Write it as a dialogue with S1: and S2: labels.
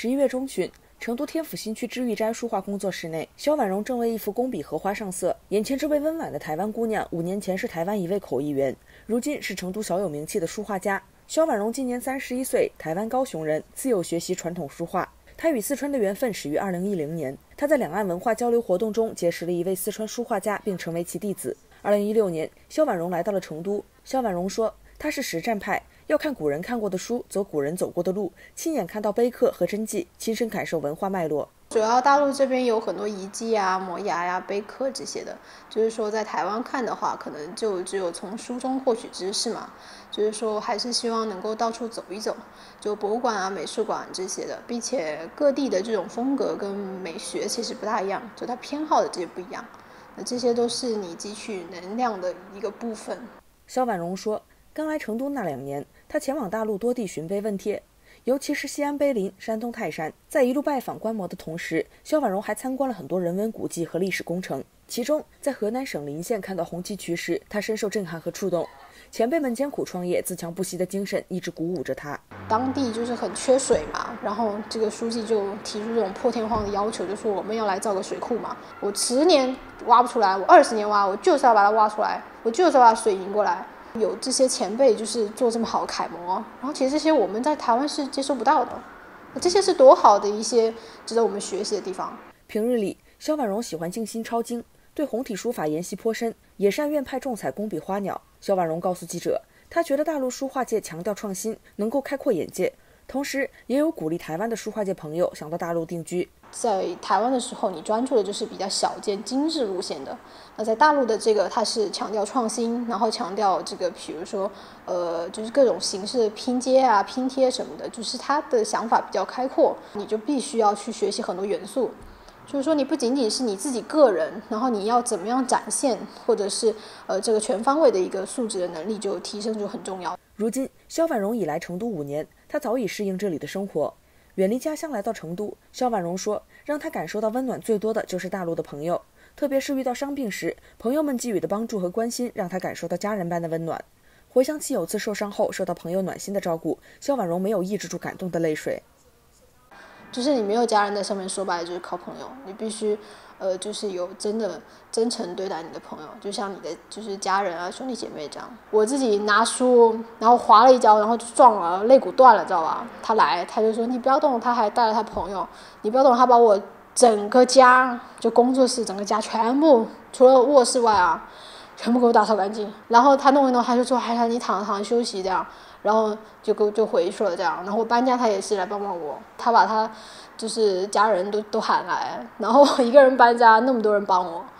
S1: 11月中旬，成都天府新区知玉斋书画工作室内，肖婉容正为一幅工笔荷花上色。眼前这位温婉的台湾姑娘，5年前是台湾一位口译员，如今是成都小有名气的书画家。肖婉容今年31岁，台湾高雄人，自幼学习传统书画。她与四川的缘分始于2010年，她在两岸文化交流活动中结识了一位四川书画家，并成为其弟子。2016年，肖婉容来到了成都。肖婉容说，她是实战派，要看古人看过的书，走古人走过的路，亲眼看到碑刻和真迹，亲身感受文化脉络。
S2: 主要大陆这边有很多遗迹啊、摩崖呀、碑刻这些的，就是说在台湾看的话，可能就只有从书中获取知识嘛。就是说还是希望能够到处走一走，就博物馆啊、美术馆这些的，并且各地的这种风格跟美学其实不大一样，就它偏好的这些不一样。那这些都是你汲取能量的一个部分。
S1: 肖婉容说，刚来成都那2年，她前往大陆多地寻碑问帖，尤其是西安碑林、山东泰山。在一路拜访观摩的同时，肖婉容还参观了很多人文古迹和历史工程。其中，在河南省临县看到红旗渠时，她深受震撼和触动。前辈们艰苦创业、自强不息的精神一直鼓舞着她。
S2: 当地就是很缺水嘛，然后这个书记就提出这种破天荒的要求，就说我们要来造个水库嘛。我10年挖不出来，我20年挖，我就是要把它挖出来，我就是要把水引过来。有这些前辈就是做这么好的楷模，然后其实这些我们在台湾是接收不到的，这些是多好的一些值得我们学习的地方。
S1: 平日里，肖婉容喜欢静心抄经，对红体书法研习颇深，也善院派重彩工笔花鸟。肖婉容告诉记者，她觉得大陆书画界强调创新，能够开阔眼界，同时也有鼓励台湾的书画界朋友想到大陆定居。
S2: 在台湾的时候，你专注的就是比较小件精致路线的。那在大陆的这个，它是强调创新，然后强调这个，比如说，就是各种形式的拼接啊、拼贴什么的，就是他的想法比较开阔，你就必须要去学习很多元素。就是说，你不仅仅是你自己个人，然后你要怎么样展现，或者是这个全方位的一个素质的能力就提升就很重要。
S1: 如今，肖婉容已来成都5年，她早已适应这里的生活。远离家乡来到成都，肖婉容说，让她感受到温暖最多的就是大陆的朋友，特别是遇到伤病时，朋友们给予的帮助和关心，让她感受到家人般的温暖。回想起有次受伤后受到朋友暖心的照顾，肖婉容没有抑制住感动的泪水。
S2: 就是你没有家人在上面，说白了就是靠朋友，你必须就是有真的真诚对待你的朋友，就像你的就是家人啊、兄弟姐妹这样。我自己拿书，然后滑了一跤，然后就撞了，肋骨断了，知道吧？他就说你不要动，他还带了他朋友，你不要动，他把我整个家，就工作室整个家全部除了卧室外啊，全部给我打扫干净。然后他弄一弄，他就说还让你躺躺休息这样。然后就回去了这样，然后搬家他也是来帮帮我，他把他就是家人都喊来，然后我一个人搬家，那么多人帮我。